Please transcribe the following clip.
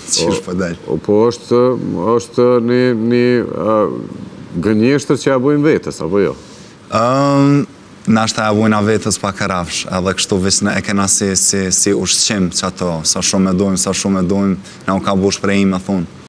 Qysh po dal? Po është një gënjeshtër që ja bujmë vetës, apo jo? Nashta ja bujna vetës pa karafsh, edhe kështu veç e kena si ushqim që ato, sa shumë e dojmë, na u ka bush prej ime thunë.